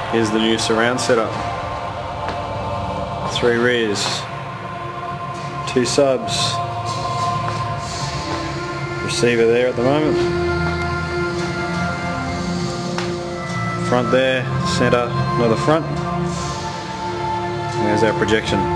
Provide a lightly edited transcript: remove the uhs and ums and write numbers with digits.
Here's the new surround setup. 3 rears, 2 subs, receiver there at the moment, front there, centre, another front, and there's our projection.